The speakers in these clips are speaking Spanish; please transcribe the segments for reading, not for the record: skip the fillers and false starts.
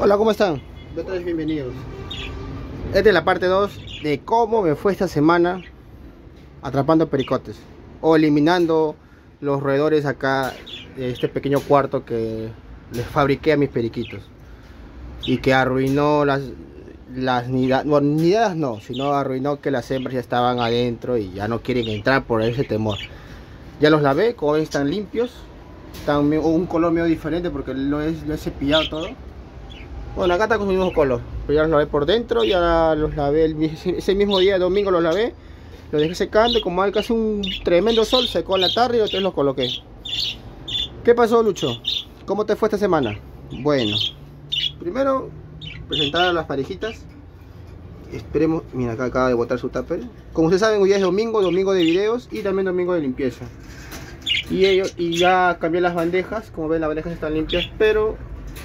Hola, ¿cómo están? Otra vez bienvenidos. Esta es la parte 2 de cómo me fue esta semana atrapando pericotes o eliminando los roedores acá de este pequeño cuarto que les fabriqué a mis periquitos y que arruinó las nidadas, bueno, nidadas no, sino arruinó que las hembras ya estaban adentro y ya no quieren entrar por ese temor. Ya los lavé, como ven están limpios, están un color medio diferente porque lo he cepillado todo. Bueno, acá está con el mismo color, pero ya los lavé por dentro, ya los lavé ese mismo día, domingo los lavé, los dejé secando y como hay casi un tremendo sol, secó en la tarde y entonces los coloqué. ¿Qué pasó, Lucho? ¿Cómo te fue esta semana? Bueno, primero presentar a las parejitas. Esperemos, mira, acá acaba de botar su tupper. Como ustedes saben, hoy es domingo de videos y también domingo de limpieza. Y ya cambié las bandejas, como ven las bandejas están limpias, pero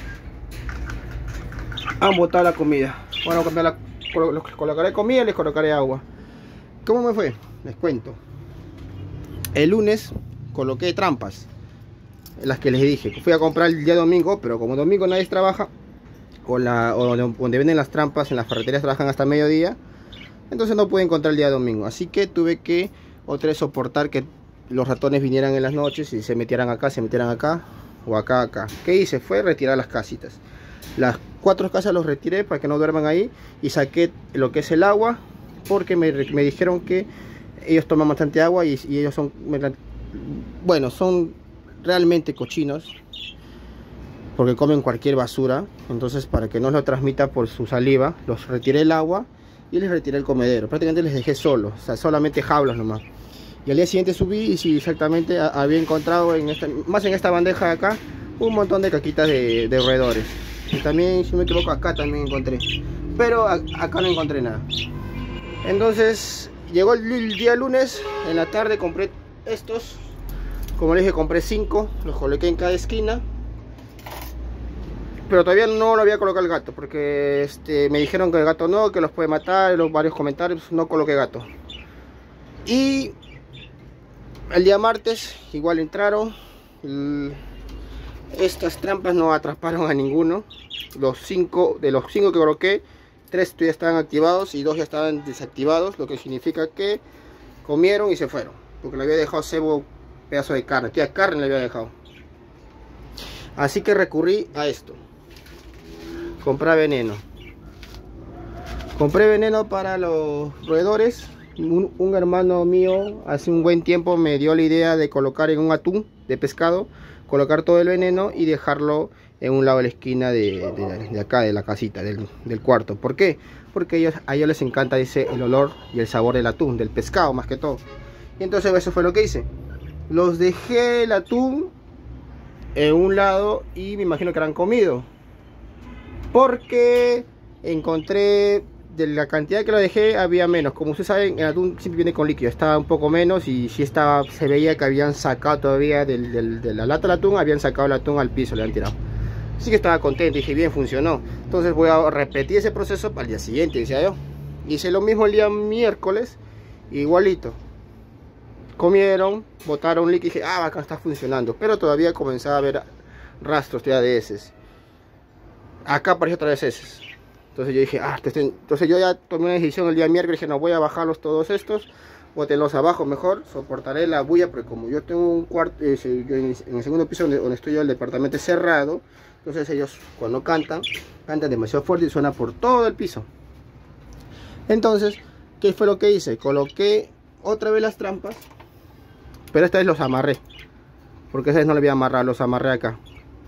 han botado la comida. Bueno, les colocaré comida y les colocaré agua. ¿Cómo me fue? Les cuento. El lunes coloqué trampas, las que les dije. Fui a comprar el día domingo, pero como domingo nadie trabaja, o donde venden las trampas en las ferreterías trabajan hasta mediodía, entonces no pude encontrar el día domingo. Así que tuve que otra vez soportar que los ratones vinieran en las noches y se metieran acá, o acá. ¿Qué hice? Fue retirar las casitas. Las 4 casas los retiré para que no duerman ahí y saqué lo que es el agua, porque me dijeron que ellos toman bastante agua y ellos son, bueno, son realmente cochinos porque comen cualquier basura. Entonces, para que no lo transmita por su saliva, los retiré el agua y les retiré el comedero. Prácticamente les dejé solos, o sea, solamente jaulas nomás. Y al día siguiente subí y sí, exactamente había encontrado más en esta bandeja de acá un montón de caquitas de roedores. Y también, si no me equivoco, acá también encontré, pero acá no encontré nada. Entonces llegó el día lunes, en la tarde compré estos. Como les dije, compré 5, los coloqué en cada esquina, pero todavía no lo había colocado el gato, porque me dijeron que el gato no, que los puede matar, los varios comentarios, no coloqué gato. Y el día martes igual entraron. Estas trampas no atraparon a ninguno. De los 5 que coloqué, 3 ya estaban activados y 2 ya estaban desactivados, lo que significa que comieron y se fueron, porque le había dejado cebo, pedazo de carne, tía, carne le había dejado. Así que recurrí a esto. Compré veneno para los roedores. Un hermano mío hace un buen tiempo me dio la idea de colocar en un atún de pescado, colocar todo el veneno y dejarlo en un lado de la esquina de acá, de la casita, del cuarto. ¿Por qué? Porque a ellos les encanta el olor y el sabor del atún, del pescado más que todo. Y entonces eso fue lo que hice. Los dejé el atún en un lado y me imagino que eran comido, porque encontré, de la cantidad que lo dejé había menos. Como ustedes saben, el atún siempre viene con líquido, estaba un poco menos y sí se veía que habían sacado todavía de la lata del atún, habían sacado el atún al piso, le han tirado. Así que estaba contento, dije bien, funcionó. Entonces voy a repetir ese proceso para el día siguiente, decía yo. Hice lo mismo el día miércoles, igualito. Comieron, botaron líquido y dije, acá está funcionando. Pero todavía comenzaba a ver rastros ya de heces. Acá apareció otra vez heces. Entonces yo dije, entonces yo ya tomé una decisión el día miércoles, dije, no, voy a bajarlos todos estos, bótenlos abajo mejor, soportaré la bulla, porque como yo tengo un cuarto, en el segundo piso donde estoy yo, el departamento es cerrado, entonces ellos cuando cantan demasiado fuerte y suena por todo el piso. Entonces, ¿qué fue lo que hice? Coloqué otra vez las trampas, pero esta vez los amarré, porque esa vez no le había amarrado, los amarré acá.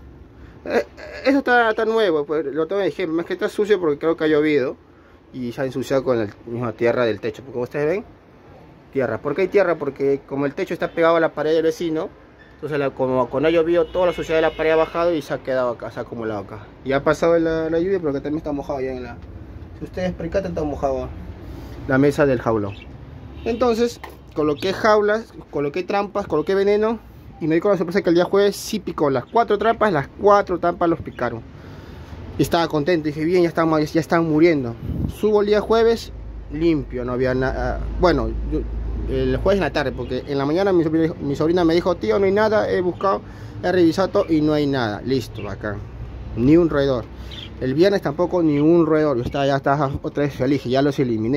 Eso está nuevo, pues lo tengo que decir, más que está sucio porque creo que ha llovido y se ha ensuciado con la misma tierra del techo, porque como ustedes ven, tierra. ¿Por qué hay tierra? Porque como el techo está pegado a la pared del vecino, entonces como cuando ha llovido, toda la suciedad de la pared ha bajado y se ha quedado acá, se ha acumulado acá. Y ha pasado la lluvia, pero que también está mojado ya si ustedes percatan, está mojado la mesa del jaulón. Entonces coloqué jaulas, coloqué trampas, coloqué veneno. Y me di con la sorpresa que el día jueves sí picó las 4 trampas, las 4 trampas los picaron. Y estaba contento, dije bien, ya están muriendo. Subo el día jueves, limpio, no había nada. Bueno, el jueves en la tarde, porque en la mañana mi sobrina me dijo, tío, no hay nada, he buscado, he revisado todo y no hay nada. Listo, acá. ni un roedor. El viernes tampoco ni un roedor. Yo estaba otra vez feliz, ya los eliminé.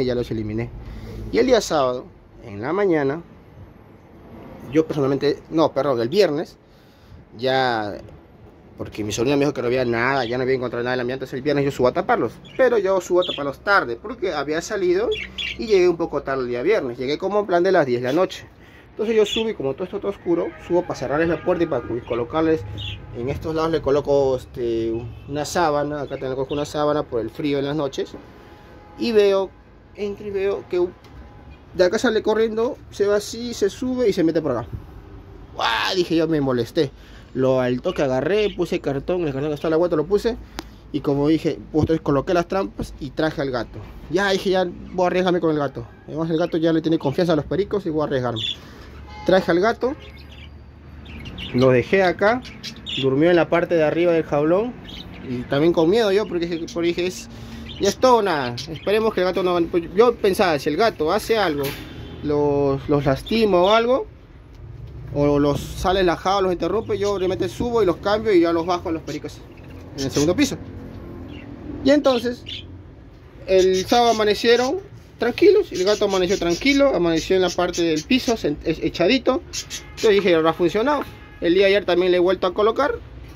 Y el día sábado, en la mañana, yo personalmente, no, perdón, el viernes, ya, porque mi sobrina me dijo que no había nada, ya no había encontrado nada en la mía, entonces el viernes yo subo a taparlos. Pero yo subo a taparlos tarde, porque había salido y llegué un poco tarde el día viernes. Llegué como en plan de las 10 de la noche. Entonces yo subo y como todo esto está oscuro, subo para cerrarles la puerta y para colocarles, en estos lados le coloco una sábana, acá también le coloco una sábana por el frío en las noches. Y veo, entro y veo que de acá sale corriendo, se va así, se sube y se mete por acá. ¡Guau! Dije yo, me molesté. Lo alto que agarré, puse cartón, el cartón que está a la vuelta lo puse. Y como dije, pues coloqué las trampas y traje al gato. Ya dije, ya voy a arriesgarme con el gato. Además el gato ya le tiene confianza a los pericos y voy a arriesgarme. Traje al gato, lo dejé acá, durmió en la parte de arriba del jaulón. Y también con miedo yo, porque dije, ya es todo nada. Esperemos que el gato no... Yo pensaba, si el gato hace algo, los lastima o algo, o los sale la jaula, los interrumpe, yo obviamente subo y los cambio y ya los bajo a los pericos en el segundo piso. Y entonces, el sábado amanecieron tranquilos, y el gato amaneció tranquilo, amaneció en la parte del piso, echadito. Yo dije, habrá funcionado. El día de ayer también le he vuelto a colocar.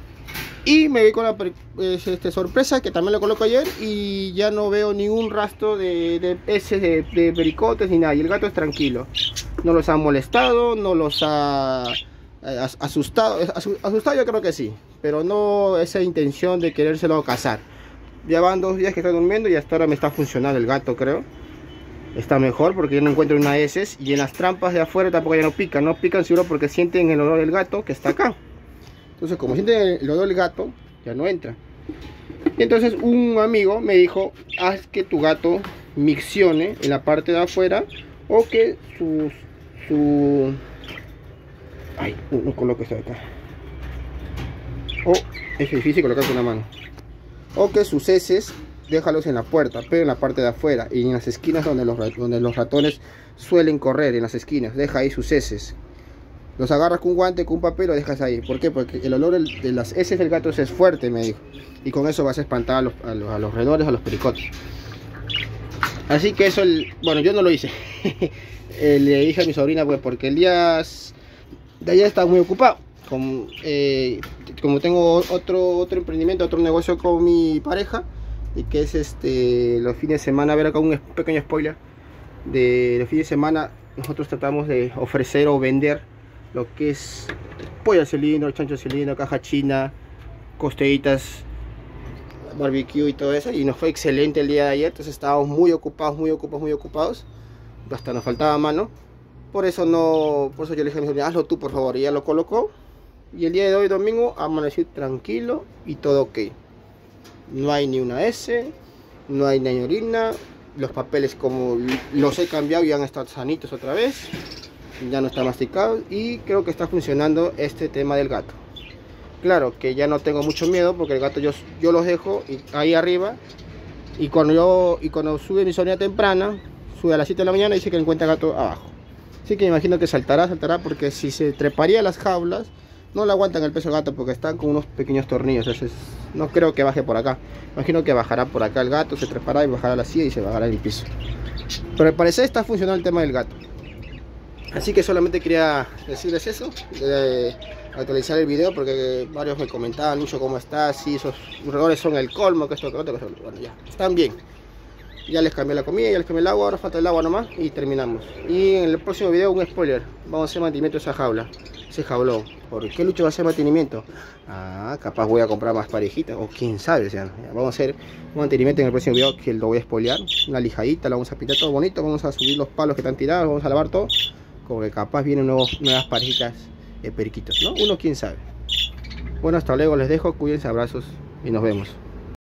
Y me vi con la sorpresa que también lo coloco ayer y ya no veo ningún rastro de peces, de pericotes ni nada. Y el gato es tranquilo. No los ha molestado, no los ha asustado. Asustado yo creo que sí, pero no esa intención de querérselo cazar. Ya van 2 días que está durmiendo y hasta ahora me está funcionando el gato, creo. Está mejor porque yo no encuentro una heces. Y en las trampas de afuera tampoco ya no pican. No pican seguro porque sienten el olor del gato que está acá. Entonces como sienten el olor del gato, ya no entra. Y entonces un amigo me dijo, haz que tu gato miccione en la parte de afuera, o que ay, no coloco esto de acá. O es difícil colocar con una mano. O que sus heces déjalos en la puerta, pero en la parte de afuera y en las esquinas donde los ratones suelen correr, en las esquinas, deja ahí sus heces. Los agarras con un guante, con un papel, lo dejas ahí. ¿Por qué? Porque el olor de las heces del gato es fuerte, me dijo. Y con eso vas a espantar a los roedores, a los pericotes. Así que eso, bueno, yo no lo hice. Le dije a mi sobrina, pues, porque el día de ayer estaba muy ocupado. Como tengo otro emprendimiento, otro negocio con mi pareja, y que es los fines de semana, a ver acá un pequeño spoiler. De los fines de semana nosotros tratamos de ofrecer o vender lo que es pollo al cilindro, chancho al cilindro, caja china, costillitas, barbecue y todo eso, y nos fue excelente el día de ayer. Entonces estábamos muy ocupados, hasta nos faltaba mano. Por eso yo le dije a mi sobrina, hazlo tú por favor, y ella lo colocó. Y el día de hoy, domingo, amaneció tranquilo y todo ok. No hay ni una S, no hay ni orina. Los papeles, como los he cambiado, ya han estado sanitos otra vez. Ya no está masticado y creo que está funcionando este tema del gato. Claro que ya no tengo mucho miedo porque el gato yo los dejo ahí arriba, y cuando sube mi sobrina temprana, sube a las 7 de la mañana y dice que encuentra el gato abajo. Así que me imagino que saltará porque si se treparía a las jaulas no le aguantan el peso del gato porque están con unos pequeños tornillos. Entonces no creo que baje por acá. Imagino que bajará por acá el gato, se trepará y bajará a la silla y se bajará en el piso. Pero al parecer está funcionando el tema del gato. Así que solamente quería decirles eso, actualizar el video porque varios me comentaban mucho cómo está, si esos roedores son el colmo, que esto, que otro, bueno, ya, están bien. Ya les cambié la comida, ya les cambié el agua, ahora falta el agua nomás y terminamos. Y en el próximo video un spoiler, vamos a hacer mantenimiento de esa jaula, ese jaulón. ¿Por qué Lucho va a hacer mantenimiento? Capaz voy a comprar más parejitas, o quién sabe, o sea, vamos a hacer un mantenimiento en el próximo video que lo voy a spoilear, una lijadita, la vamos a pintar todo bonito, vamos a subir los palos que están tirados, vamos a lavar todo. Como que capaz vienen nuevas parejitas de periquitos, ¿no? Uno quién sabe. Bueno, hasta luego, les dejo, cuídense, abrazos y nos vemos.